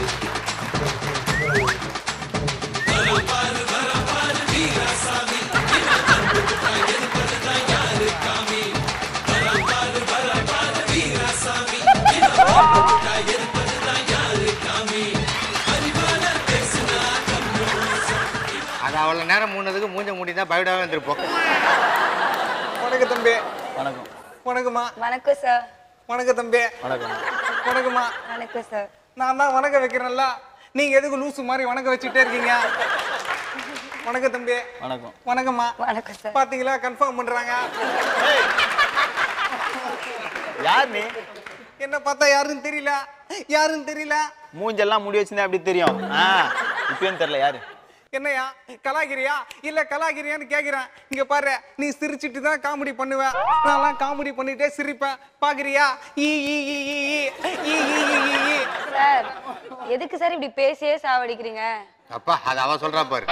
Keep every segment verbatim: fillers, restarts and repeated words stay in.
அது அவ்வளோ நேரம் மூணதுக்கு மூஞ்ச மூடிதான் பயப்படாம இருந்திருப்போம். வணக்கம் தம்பி. வணக்கம். வணக்கம்மா. வணக்கம் சார். வணக்கம் தம்பி. வணக்கம். வணக்கம்மா. வணக்கம் சார். நான் தான் வணக்கம் வைக்கிறேன்ல, நீங்க எதுக்கு லூசு மாதிரி வணக்கம் வச்சுட்டே இருக்கீங்க? வணக்கம் தம்பி. வணக்கம். வணக்கம்மா. வணக்கம் சார். பாத்தீங்களா, கன்ஃபார்ம் பண்றாங்க. யார் நீ? என்ன பார்த்தா யாருன்னு தெரியல, யாருன்னு தெரியல. மூஞ்செல்லாம் முடி வச்சிருந்தா அப்படி தெரியும். இப்பயும் தெரியல யாரு. என்னையா கலாகிரியா இல்ல கலாகிரியான்னு கேக்குறேன். இங்க பாரு, நீ சிரிச்சிட்டு தான் காமெடி பண்ணுவேன், நான் காமெடி பண்ணிட்டே சிரிப்பேன். பாக்குறியா? ஈ ஈ ஈ ஈ ஈ ஈ ஈ. சார் எதுக்கு சார் இப்படி பேசியே சாவடிக்கிறீங்க? அப்பா அது அவ சொல்றா பாரு.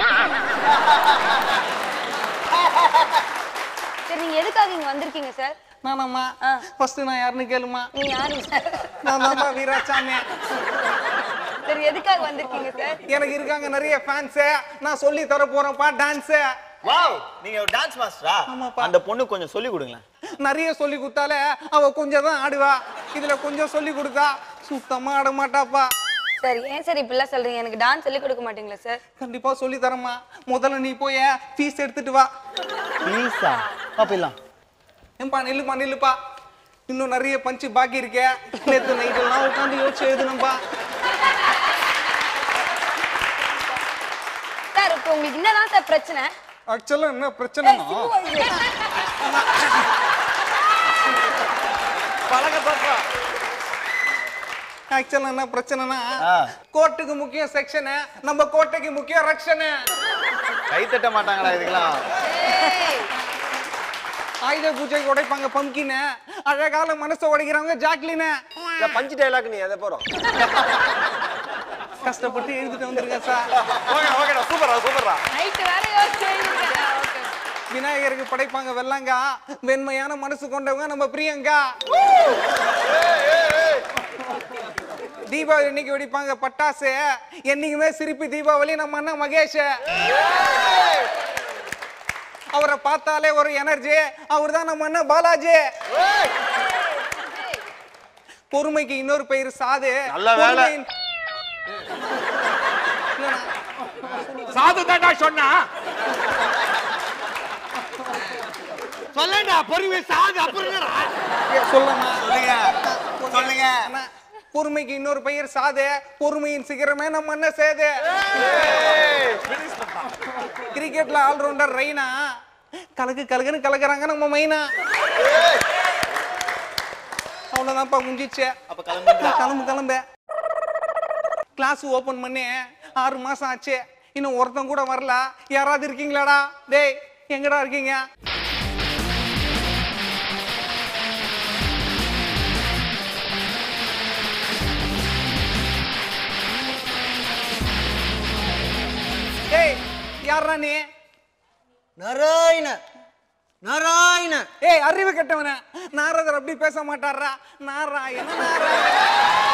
சரி நீங்க எதுக்காக இங்க வந்திருக்கீங்க சார்? நானாம்மா? ஃபர்ஸ்ட் நான் யாருன்னு கேளுமா. நீ யாருங்க சார்? நான் தான்ப்பா வீராசாமி. சரி எதுக்காக வந்திருக்கீங்க சார்? எனக்கு இருக்காங்க நிறைய ஃபேன்ஸ், நான் சொல்லி தர போறேன்ப்பா டான்ஸ். வாவ், நீங்க ஒரு டான்ஸ் மாஸ்டரா? அந்த பொண்ணு கொஞ்சம் சொல்லி கொடுங்களேன். நிறைய சொல்லி கொடுத்தாலே அவ கொஞ்சம் தான் ஆடுவா, இதுல கொஞ்சம் சொல்லி கொடுத்தா சுத்தமா ஆட மாட்டாப்பா. சரி ஏன் சார் இப்படிலாம் சொல்றீங்க? எனக்கு டான்ஸ் சொல்லி கொடுக்க மாட்டீங்களா சார்? கண்டிப்பா சொல்லி தரமா. முதல்ல நீ போய் ஃபீஸ் எடுத்துட்டு வா. ஃபீஸா? பாப்பிடலாம். ஏன்பா நில்லுப்பா நில்லுப்பா, இன்னும் நிறைய பஞ்சு பாக்கி இருக்கே. நேற்று நைட்டெல்லாம் உட்காந்து யோசிச்சு எழுதுனப்பா. சார் இப்போ உங்களுக்கு என்னதான் சார் பிரச்சனை? ஆக்சுவலா என்ன பிரச்சனைனா, ஆக்சுவலா என்ன பிரச்சனைனா, கோர்ட்டுக்கு முக்கியம் செக்ஷனு, நம்ம கோட்டைக்கு முக்கியம் ரக்ஷனு. கை தட்ட மாட்டாங்களா இதுக்கெல்லாம்? ஆயுத பூஜைக்கு உடைப்பாங்க பம்கின்னு, அழகால மனசை உடைக்கிறவங்க ஜாக்லின்னு. பஞ்சு டைலாக் நீ எதை போறோம்? கஷ்டப்பட்டு எழுதிட்டு வந்திருக்கேன் சார். ஓகே ஓகேடா, சூப்பரா சூப்பரா. நைட் வேற யோசிச்சு எழுதிருக்கேன். ஓகே. விநாயகருக்கு படைப்பாங்க வெள்ளங்கா, வெண்மையான மனசு கொண்டவங்க நம்ம பிரியங்கா. தீபாவளி இன்னைக்கு வெடிப்பாங்க பட்டாசு, என்னைக்குமே சிரிப்பு தீபாவளி நம்ம அண்ணன் மகேஷ். அவரை பார்த்தாலே ஒரு எனர்ஜி, அவர் தான் நம்ம அண்ணன் பாலாஜி. பொறுமைக்கு இன்னொரு பெயர் சாது. நல்ல வேலை. சாது தாண்டா சொன்னா. சொல்லடா பொறுமை சாது அப்புறம் சொல்லமா சொல்லுங்க சொல்லுங்க. பொறுமைக்கு இன்னொரு பெயர் சாது, பொறுமையின் சிகரமே நம்ம அண்ணன் சேது. கிரிக்கெட்ல ஆல்ரவுண்டர் ரெய்னா, கலக்கு கலக்குன்னு கலக்குறாங்க நம்ம மைனா. அவ்வளவுதான்ப்பா முடிஞ்சிச்சு. அப்ப கிளம்பு கிளம்பு கிளம்பு. கிளாஸ் ஓபன் பண்ணி ஆறு மாசம் ஆச்சு, இன்னும் ஒருத்தன் கூட வரல. யாராவது இருக்கீங்களாடா? டேய் எங்கடா இருக்கீங்க? டேய் யாரா நீ? நாராயண நாராயண. ஏய் அறிவு கெட்டவன, நாரதர் அப்படி பேச மாட்டாரா. நாராயண நாராயண.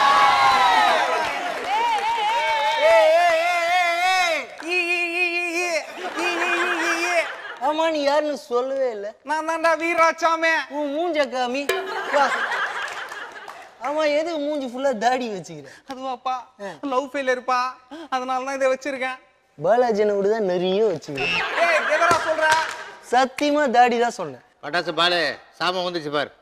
ஆமா நீ யாருன்னு சொல்லவே இல்ல. நான் தான்டா வீராசாமி. உன் மூஞ்ச காமி. ஆமா எதுக்கு மூஞ்சி ஃபுல்லா தாடி வச்சுக்கிற? அதுவாப்பா லவ் ஃபெயிலியர்ப்பா, அதனால தான் இதை வச்சிருக்கேன். பாலாஜினை விட தான் நிறைய வச்சுக்கிறேன். ஏய் எதடா சொல்ற? சத்தியமா தாடி தான் சொன்னேன். பட்டாசு பாலு சாம வந்துச்சு பாரு.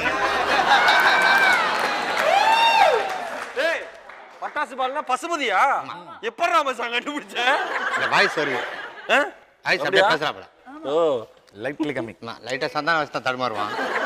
ஏய் பட்டாசு பால்னா பசுபதியா? எப்பறா நாம சாங் கண்டுபிடிச்ச? இந்த வாய்ஸ் வருது. ஆ? வாய்ஸ் அப்படியே பேசுறாப்ல. ஓ லைட்லி கம்மி. லைட்டா சந்தான வச்சு தான் தடுமாறுவான்.